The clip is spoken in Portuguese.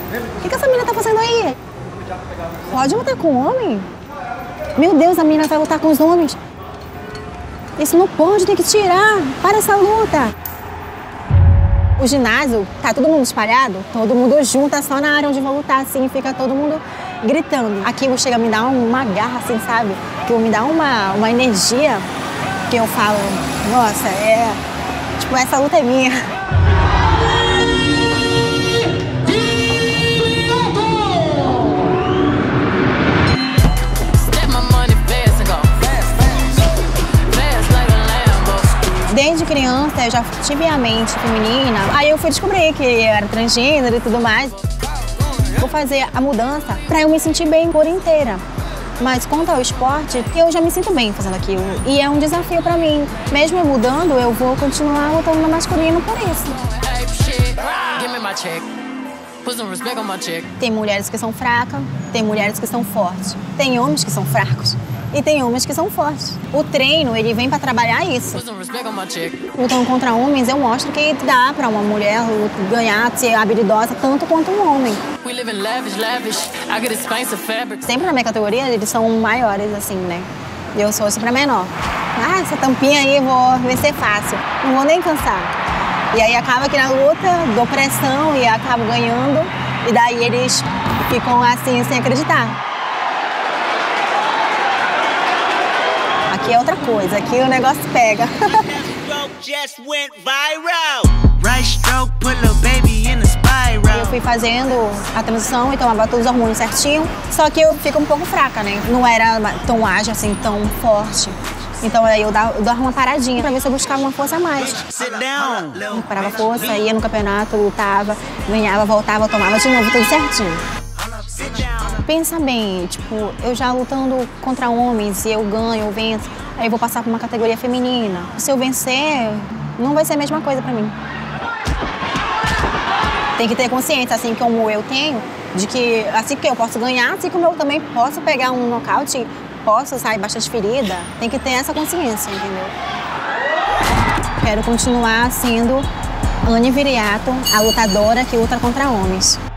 O que essa menina tá fazendo aí? Pode lutar com homem? Meu Deus, a menina vai lutar com os homens. Isso não pode, tem que tirar. Para essa luta. O ginásio, tá todo mundo espalhado, todo mundo junta só na área onde vão lutar, assim, fica todo mundo gritando. Aquilo chega a me dar uma garra, assim, sabe? Que me dá uma energia que eu falo, nossa, tipo, essa luta é minha. Desde criança eu já tive a mente feminina, aí eu fui descobrir que eu era transgênero e tudo mais. Vou fazer a mudança pra eu me sentir bem por inteira. Mas quanto ao esporte, eu já me sinto bem fazendo aquilo. E é um desafio pra mim. Mesmo eu mudando, eu vou continuar lutando no masculino por isso. Tem mulheres que são fracas, tem mulheres que são fortes. Tem homens que são fracos. E tem homens que são fortes. O treino, ele vem para trabalhar isso. Lutando contra homens, eu mostro que dá para uma mulher ganhar, ser habilidosa tanto quanto um homem. Sempre na minha categoria, eles são maiores, assim, né? Eu sou sempre a menor. Ah, essa tampinha aí, vou ver se é fácil. Não vou nem cansar. E aí acaba que na luta, dou pressão e acabo ganhando. E daí eles ficam assim, sem acreditar. Aqui é outra coisa, aqui o negócio pega. Eu fui fazendo a transição e tomava todos os hormônios certinho, só que eu fico um pouco fraca, né? Não era tão ágil assim, tão forte. Então aí eu dava uma paradinha pra ver se eu buscava uma força a mais. Eu parava força, ia no campeonato, lutava, ganhava, voltava, tomava de novo, tudo certinho. Pensa bem, tipo, eu já lutando contra homens e eu ganho, eu venço, aí eu vou passar pra uma categoria feminina. Se eu vencer, não vai ser a mesma coisa pra mim. Tem que ter consciência, assim como eu tenho, de que assim que eu posso ganhar, assim como eu também posso pegar um nocaute, posso sair bastante ferida. Tem que ter essa consciência, entendeu? Quero continuar sendo Anne Viriato, a lutadora que luta contra homens.